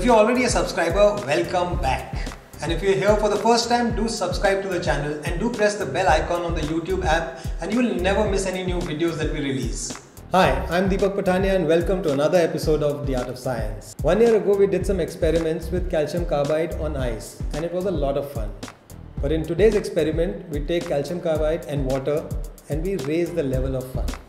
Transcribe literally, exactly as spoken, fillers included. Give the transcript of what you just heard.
If you're already a subscriber, welcome back. And if you're here for the first time, do subscribe to the channel and do press the bell icon on the YouTube app and you will never miss any new videos that we release. Hi, I'm Deepak Patania and welcome to another episode of The Art of Science. One year ago, we did some experiments with calcium carbide on ice and it was a lot of fun. But in today's experiment, we take calcium carbide and water and we raise the level of fun.